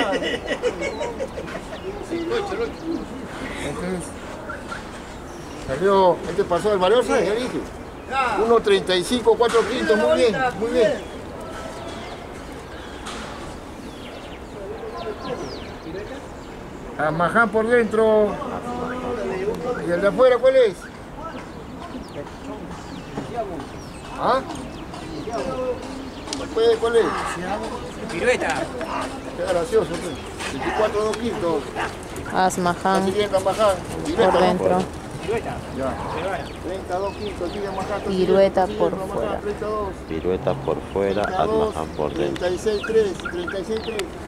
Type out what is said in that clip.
Salió, este pasó el valor, ¿sabes? Ya dije. 1.35, 4 quintos, muy bien, muy bien. Amaján por dentro. ¿Y el de afuera cuál es? ¿Ah? ¿Cuál es? Pirueta. Qué gracioso. 24, 2 quintos. Asmaján por dentro. Pirueta. Ya. 32 quintos, aquí Amaján. Pirueta por fuera. Pirueta por fuera, Asmaján por dentro. 36, 3, 36, 3.